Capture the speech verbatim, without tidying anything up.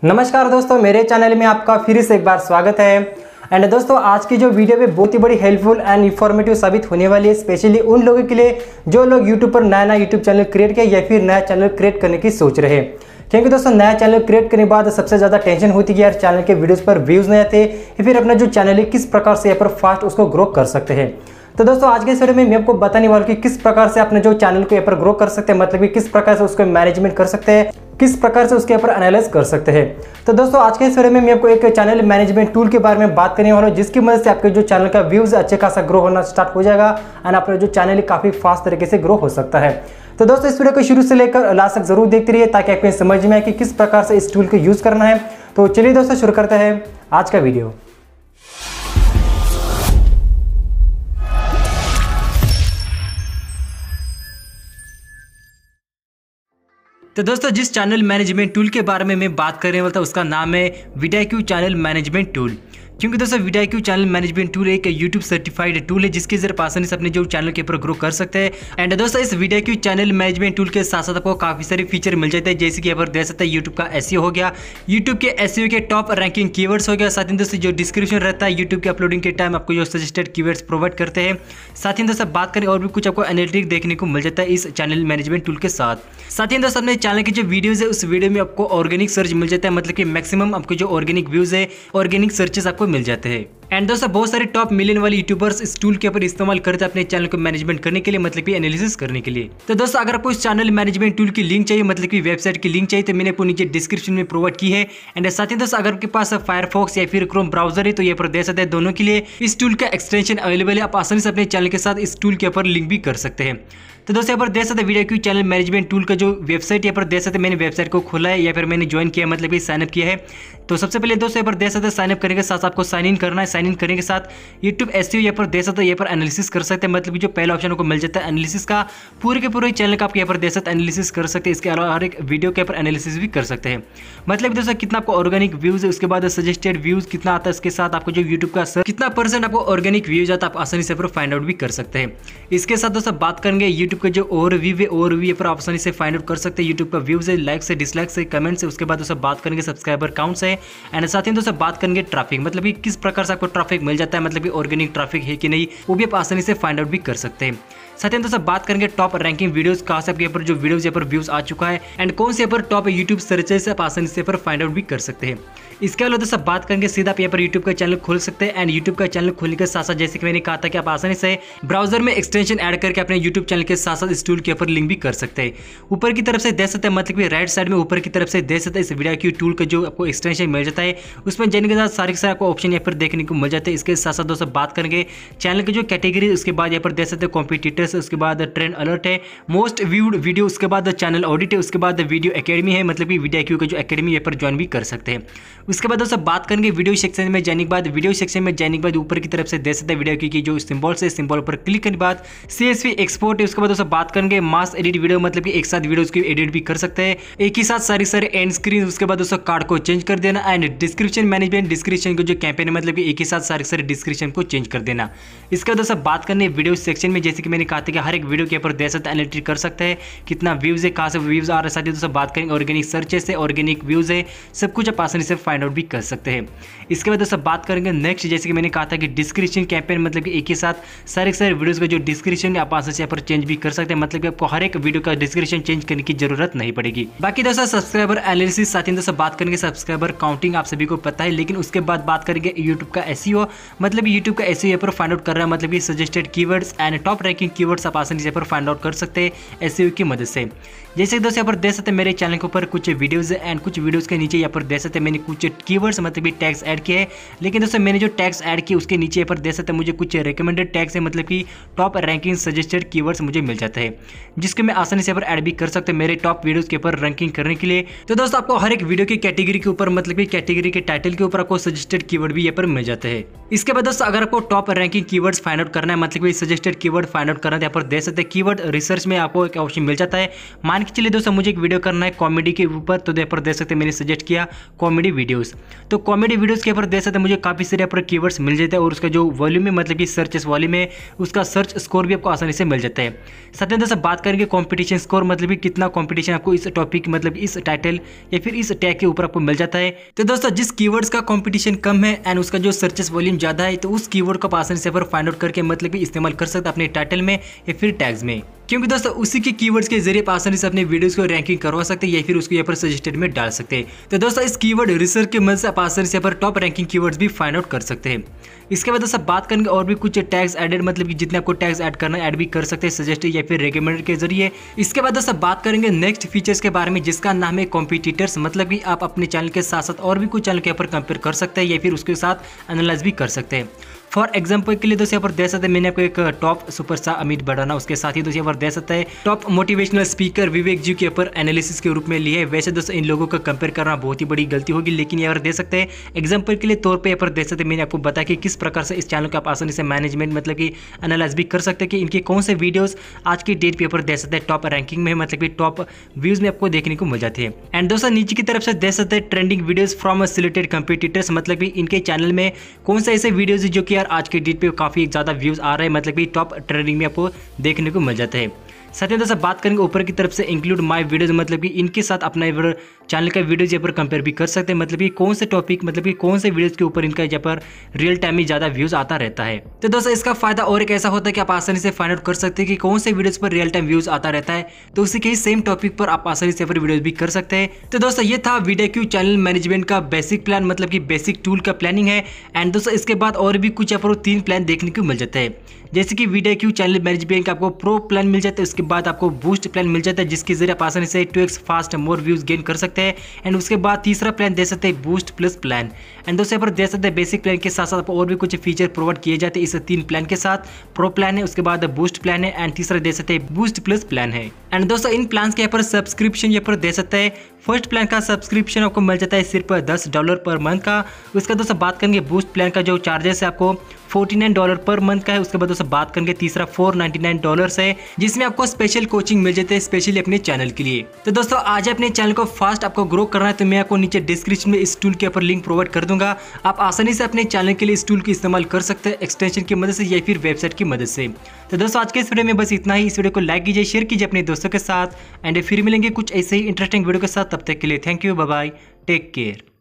नमस्कार दोस्तों, मेरे चैनल में आपका फिर से एक बार स्वागत है। एंड दोस्तों, आज की जो वीडियो में बहुत ही बड़ी हेल्पफुल एंड इन्फॉर्मेटिव साबित होने वाली है, स्पेशली उन लोगों के लिए जो लोग यूट्यूब पर नया नया यूट्यूब चैनल क्रिएट किया या फिर नया चैनल क्रिएट करने की सोच रहे हैं। क्योंकि दोस्तों, नया चैनल क्रिएट करने के बाद सबसे ज़्यादा टेंशन होती है यार, चैनल के वीडियोस पर व्यूज़ नहीं आते या फिर अपना जो चैनल है किस प्रकार से यहाँ पर फास्ट उसको ग्रो कर सकते हैं। तो दोस्तों, आज के इस वीडियो में मैं आपको बताने वाला हूँ कि किस प्रकार से अपने जो चैनल को यहाँ पर ग्रो कर सकते हैं, मतलब कि किस प्रकार से उसको मैनेजमेंट कर सकते हैं, किस प्रकार से उसके ऊपर एनालाइज कर सकते हैं। तो दोस्तों, आज के इस वीडियो में मैं आपको एक चैनल मैनेजमेंट टूल के बारे में बात करने वाला हूँ, जिसकी मदद से आपके जो चैनल का व्यूज अच्छे खासा ग्रो होना स्टार्ट हो जाएगा एंड अपना जो चैनल काफी फास्ट तरीके से ग्रो हो सकता है। तो दोस्तों, इस वीडियो को शुरू से लेकर लास्ट तक जरूर देखते रहिए ताकि आपको समझ में आए कि किस प्रकार से इस टूल को यूज करना है। तो चलिए दोस्तों, शुरू करते हैं आज का वीडियो। तो दोस्तों, जिस चैनल मैनेजमेंट टूल के बारे में मैं बात करने वाला था उसका नाम है विडाईक्यू चैनल मैनेजमेंट टूल। क्योंकि दोस्तों, विडाईक्यू चैनल मैनेजमेंट टूल एक यूट्यूब सर्टिफाइड टूल है जिसके जरिए आसानी से अपने जो चैनल के ऊपर ग्रो कर सकते हैं। एंड दोस्तों, इस विडाईक्यू चैनल मैनेजमेंट टूल के साथ साथ आपको काफी सारे फीचर मिल जाते हैं, जैसे कि यहाँ पर देख सकते हैं यूट्यूब का एसईओ हो गया, यूट्यूब के एसईओ के टॉप रैंकिंग कीवर्ड्स हो गया, साथ ही दोस्तों जो डिस्क्रिप्शन रहता है यूट्यूब के अपलोडिंग के टाइम आपको जो सजेस्टेड कीवर्ड्स प्रोवाइड करते हैं। साथ ही दोस्तों बात करें और भी कुछ आपको एनालिटिक्स देखने को मिल जाता है इस चैनल मैनेजमेंट टूल के साथ। साथ ही दोस्तों, अपने चैनल के जो वीडियोज है उस वीडियो में आपको ऑर्गेनिक सर्च मिल जाता है, मतलब कि मैक्सिमम आपको जो ऑर्गेनिक व्यूज है, ऑर्गेनिक सर्चेस आपको मिल जाते हैं। एंड दोस्तों, बहुत सारे टॉप मिलियन वाले यूट्यूबर्स इस टूल के ऊपर इस्तेमाल करते हैं अपने चैनल को मैनेजमेंट करने के लिए, मतलब कि एनालिसिस करने के लिए। तो दोस्तों, अगर आपको इस चैनल मैनेजमेंट टूल की लिंक चाहिए, मतलब कि वेबसाइट की लिंक चाहिए, तो मैंने आपको नीचे डिस्क्रिप्शन में प्रोवाइड की है। एंड साथ ही दोस्तों, अगर आपके पास फायरफॉक्स या फिर क्रोम ब्राउजर है तो ये पर दे सकते हैं, दोनों के लिए इस टूल का एक्सटेंशन अवेलेबल है। आप आसानी से अपने चैनल के साथ इस टूल के ऊपर लिंक भी कर सकते हैं। तो दोस्तों, यहाँ पर देख सकते हैं विडाईक्यू चैनल मैनेजमेंट टूल का जो वेबसाइट यहाँ पर देख सकते हैं, मैंने वेबसाइट को खोला है या फिर मैंने ज्वाइन किया, मतलब कि साइनअप किया है। तो सबसे पहले दोस्तों, यहाँ पर देख सकते हैं साइनअप करने के साथ आपको साइन इन करना है। साइन इन करने के साथ यूट्यूब एसईओ यहाँ पर देख सकते हैं, यहाँ पर एनालिसिस कर सकते हैं, मतलब कि जो पहला ऑप्शन को मिल जाता है एनालिसिस का, पूरे के पूरे चैनल का आप यहाँ पर देख सकते हैं एनालिसिस कर सकते हैं। इसके अलावा हर एक वीडियो के ऊपर एनालिसिस भी कर सकते हैं, मतलब दोस्तों कितना आपको ऑर्गेनिक व्यूज है, उसके बाद सजेस्टेड व्यूज कितना आता है, इसके साथ आपको जो यूट्यूब का सर्च कितना परसेंट आपको ऑर्गेनिक व्यूज आता है, आप आसानी से फाइंड आउट भी कर सकते हैं। इसके साथ दोस्तों बात करेंगे यूट्यूब का जो ओवरव्यू है, ओवरव्यू पर आसानी से फाइंड आउट कर सकते हैं यूट्यूब का व्यूज है, लाइक्स है, डिसलाइक्स है, कमेंट्स है। उसके बाद दोस्तों बात करेंगे सब्सक्राइबर काउंट्स है। एंड साथ ही दोस्तों बात करेंगे ट्रैफिक, मतलब कि किस प्रकार से आपको ट्रैफिक मिल जाता है, मतलब कि ऑर्गेनिक ट्रैफिक है कि नहीं, वो भी आप आसानी से फाइंड आउट भी कर सकते हैं। साथ ही दोस्तों बात करेंगे टॉप रैंकिंग वीडियोस, कहाँ से आपके पर जो वीडियोस यहाँ पर व्यूज आ चुका है एंड कौन से पर टॉप यूट्यूब सर्चेस से आप आसानी से पर फाइंड आउट भी कर सकते हैं। इसके अलावा दोस्तों बात करेंगे सीधा आप यहाँ पर यूट्यूब का चैनल खोल सकते हैं। एंड यूट्यूब का चैनल खोलने के साथ साथ जैसे कि मैंने कहा था कि आप आसानी से ब्राउजर में एक्सटेंशन ऐड करके अपने यूट्यूब चैनल के साथ साथ इस टूल के ऊपर लिंक भी कर सकते हैं। ऊपर की तरफ से देख सकते हैं, मतलब कि राइट साइड में ऊपर की तरफ से देख सकते हैं इस विडाईक्यू टूल का जो आपको एक्सटेंशन मिल जाता है, उसमें जाने के साथ सारे सारे आपको ऑप्शन यहाँ पर देखने को मिल जाते हैं। इसके साथ साथ दोस्तों बात करेंगे चैनल की जो कैटेगरी, उसके बाद यहाँ पर देख सकते हैं कॉम्पिटिटर्स, उसके बाद ट्रेंड अलर्ट है, मोस्ट व्यूड वीडियो, उसके बाद चैनल ऑडिट है, उसके बाद वीडियो एकेडमी है, मतलब कि विडाईक्यू का जो एकेडमी यहाँ पर ज्वाइन भी कर सकते हैं। उसके बाद दोस्तों बात करेंगे वीडियो सेक्शन में जाने के बाद, वीडियो सेक्शन में जाने के बाद ऊपर की तरफ से देख सकते हैं विडाईक्यू की जो सिंबल्स है, सिंबल पर क्लिक करने के बाद सीएसवी एक्सपोर्ट है। उसके बाद दोस्तों बात करेंगे मास एडिट वीडियो, मतलब कि एक साथ वीडियोस की एडिट भी कर सकते हैं एक ही साथ सारी सारे एंड स्क्रीन। उसके बाद दोस्तों कार्ड को चेंज कर देना। एंड डिस्क्रिप्शन मैनेजमेंट, डिस्क्रिप्शन को जो कैंपेन है, मतलब कि एक ही साथ सारे सारे डिस्क्रिप्शन को चेंज कर देना। इसके बाद दोस्तों बात करनी है वीडियो सेक्शन में, जैसे कि मैंने कहा था कि हर एक वीडियो के ऊपर देख सकते हैं एनालिटिक्स कर सकते हैं, कितना व्यूज है, कहाँ से व्यूज आ रहे हैं। साथ ही दोस्तों बात करेंगे ऑर्गेनिक सर्चेस है, ऑर्गेनिक व्यूज है, सब कुछ आप आसानी से फाइंड आउट भी कर सकते हैं। इसके बाद दोस्तों बात करेंगे नेक्स्ट, जैसे कि मैंने कहा था कि डिस्क्रिप्शन कैंपेन, मतलब कि एक ही साथ सारे सारे वीडियोस का जो डिस्क्रिप्शन आप आसानी से यहाँ पर चेंज भी कर सकते हैं, मतलब कि आपको हर एक वीडियो का डिस्क्रिप्शन चेंज करने की जरूरत नहीं पड़ेगी। बाकी दोस्तों सब्सक्राइबर एनालिसिस, साथ ही दोस्तों बात करेंगे सब्सक्राइबर काउंटिंग, आप सभी को पता है। लेकिन उसके बाद बात करेंगे यूट्यूब का एसईओ, मतलब यूट्यूब का एसईओ पर फाइंड आउट कर रहा है, मतलब कि suggested keywords and top ranking keywords आप आसानी से पर फाइंड आउट कर सकते हैं एसईओ की मदद से। जैसे दोस्तों यहाँ पर देख सकते हैं मेरे चैनल के ऊपर कुछ वीडियोस एंड कुछ वीडियोस के नीचे यहाँ पर देख सकते हैं मैंने कुछ कीवर्ड्स, मतलब कि टैग्स ऐड किए हैं। लेकिन दोस्तों मैंने जो टैग्स ऐड किए उसके नीचे यहाँ पर देख सकते हैं मुझे कुछ रिकमेंडेड टैग्स है, मतलब कि टॉप रैंकिंग सजेस्टेड कीवर्ड्स मुझे मिल जाते हैं, जिसके मैं आसानी से यहाँ पर ऐड भी कर सकते हैं मेरे टॉप वीडियोस के ऊपर रैंकिंग करने के लिए। तो दोस्तों आपको हर एक वीडियो की कैटेगरी के ऊपर, मतलब कि कैटेगरी के टाइटल के ऊपर आपको सजेस्टेड कीवर्ड भी यहाँ पर मिल जाते हैं। इसके बाद दोस्तों अगर आपको top ranking keywords find out करना है, मतलब कि सजेस्टेड कीवर्ड फाइंड आउट करना है, यहाँ पर देख सकते हैं कीवर्ड रिसर्च में आपको एक ऑप्शन मिल जाता है। मान मान के चलिए दोस्तों मुझे एक वीडियो करना है कॉमेडी के ऊपर, तो यहाँ पर देख सकते हैं मैंने सजेस्ट किया कॉमेडी वीडियोस। तो कॉमेडी वीडियोस के ऊपर देख सकते हैं मुझे काफ़ी सारे यहाँ पर कीवर्ड्स मिल जाते हैं और उसका जो वॉल्यूम है मतलब कि सर्च वॉल्यूम है उसका सर्च स्कोर भी आपको आसानी से मिल जाता है। साथ ही दोस्तों बात करेंगे कॉम्पिटिशन स्कोर, मतलब कि कितना कॉम्पिटिशन आपको इस टॉपिक मतलब इस टाइटल या फिर इस टैग के ऊपर आपको मिल जाता है। तो दोस्तों जिस कीवर्ड्स का कॉम्पिटिशन कम है एंड उसका जो सर्चेस वॉल्यूम ज़्यादा है तो उस कीवर्ड को आप आसानी से फाइंड आउट करके मतलब कि इस्तेमाल कर सकते हैं अपने टाइटल में या फिर टैग्स में, क्योंकि दोस्तों उसी के कीवर्ड्स के जरिए आप आसानी से अपने वीडियोस को रैंकिंग करवा सकते हैं या फिर उसको यहाँ पर सजेस्टेड में डाल सकते हैं। तो दोस्तों इस कीवर्ड रिसर्च के मदद से आप आसानी से यहाँ पर टॉप रैंकिंग कीवर्ड्स भी फाइंड आउट कर सकते हैं। इसके बाद दोस्तों बात करेंगे और भी कुछ टैग्स एडेड, मतलब कि जितने आपको टैग्स ऐड करना है ऐड भी कर सकते हैं सजेस्टेड या फिर रिकमेंडेड के जरिए। इसके बाद दोस्तों बात करेंगे नेक्स्ट फीचर्स के बारे में जिसका नाम है कॉम्पिटिटर्स, मतलब कि आप अपने चैनल के साथ साथ और भी कुछ चैनल के ऊपर कंपेयर कर सकते हैं या फिर उसके साथ एनालाइज भी कर सकते हैं। फॉर एग्जाम्पल के लिए दोस्तों यहाँ पर दे सकते हैं मैंने आपको एक टॉप सुपरस्टार अमित बढ़ाना, उसके साथ ही दोस्तों यहाँ पर दे सकता है top motivational speaker Vivek ji के ऊपर एनालिसिस के रूप में लिए है। वैसे दोस्तों इन लोगों का कंपेयर करना बहुत ही बड़ी गलती होगी, लेकिन यहाँ पर दे सकते हैं एग्जाम्पल के लिए तौर पर यहाँ पर दे सकते हैं मैंने आपको बताया कि किस प्रकार से इस चैनल को आप आसानी से मैनेजमेंट मतलब कि एनालाइज भी कर सकते हैं कि इनके कौन से वीडियोस आज की डेट पेपर दे सकते हैं टॉप रैंकिंग में, मतलब कि टॉप व्यूज में आपको देखने को मिल जाती है। एंड दोस्तों नीचे की तरफ से दे सकते हैं trending videos from selected competitors, मतलब कि इनके चैनल में कौन से ऐसे वीडियोज जो कि यार आज की डेट पे काफ़ी ज़्यादा व्यूज़ आ रहे हैं, मतलब कि टॉप ट्रेंडिंग में आपको देखने को मिल जाता है। साथ ही दोस्तों बात करेंगे ऊपर की तरफ से इंक्लूड माय वीडियोज, मतलब कि इनके साथ अपना चैनल का वीडियोज यहाँ पर कंपेयर भी कर सकते हैं, मतलब कि कौन से टॉपिक मतलब कि कौन से वीडियोज के ऊपर इनका यहाँ पर रियल टाइम में ज़्यादा व्यूज़ आता रहता है। तो दोस्तों इसका फायदा और एक ऐसा होता है कि आप आसानी से फाइंड आउट कर सकते हैं कि कौन से वीडियोज पर रियल टाइम व्यूज़ आता रहता है, तो उसी के ही सेम टॉपिक पर आप आसानी से वीडियोज भी कर सकते हैं। तो दोस्तों ये था वीडियो चैनल मैनेजमेंट का बेसिक प्लान, मतलब कि बेसिक टूल का प्लानिंग है। एंड दोस्तों इसके बाद और भी कुछ यहाँ पर तीन प्लान देखने को मिल जाता है, जैसे कि वीडियो चैनल मैनेजमेंट का आपको प्रो प्लान मिल जाता है, उसके बाद आपको बूस्ट प्लान मिल जाता है जिसके जरिए आप आसानी से two x fast more views gain कर सकते हैं। एंड उसके बाद तीसरा प्लान दे सकते हैं बूस्ट प्लस प्लान। एंड दोस्तों यहाँ पर दे सकते हैं बेसिक प्लान के साथ साथ आपको और भी कुछ फीचर प्रोवाइड किए जाते हैं इस तीन प्लान के साथ। प्रो प्लान है, उसके बाद बूस्ट प्लान है एंड तीसरा दे सकते हैं बूस्ट प्लस प्लान है। एंड दोस्तों इन प्लान के यहाँ पर सब्सक्रिप्शन यहाँ पर दे सकते हैं। फर्स्ट प्लान का सब्सक्रिप्शन आपको मिल जाता है सिर्फ दस डॉलर पर मंथ का। उसका दोस्तों बात करेंगे बूस्ट प्लान का जो चार्जेस है आपको फोर्टी नाइन डॉलर पर मंथ का है। उसके बाद दोस्तों बात करेंगे तीसरा फोर नाइन्टी नाइन डॉलर है जिसमें आपको स्पेशल कोचिंग मिल जाते हैं स्पेशली अपने चैनल के लिए। तो दोस्तों आज अपने चैनल को फास्ट आपको ग्रो करना है तो मैं आपको नीचे डिस्क्रिप्शन में इस टूल के ऊपर लिंक प्रोवाइड कर दूंगा। आप आसानी से अपने चैनल के लिए इस टूल को इस्तेमाल कर सकते हैं एक्सटेंशन की मदद से या फिर वेबसाइट की मदद से। तो दोस्तों आज के इस वीडियो में बस इतना ही। इस वीडियो को लाइक कीजिए, शेयर कीजिए अपने दोस्तों के साथ एंड फिर मिलेंगे कुछ ऐसे ही इंटरेस्टिंग वीडियो के साथ। तब तक के लिए thank you, bye bye, take care.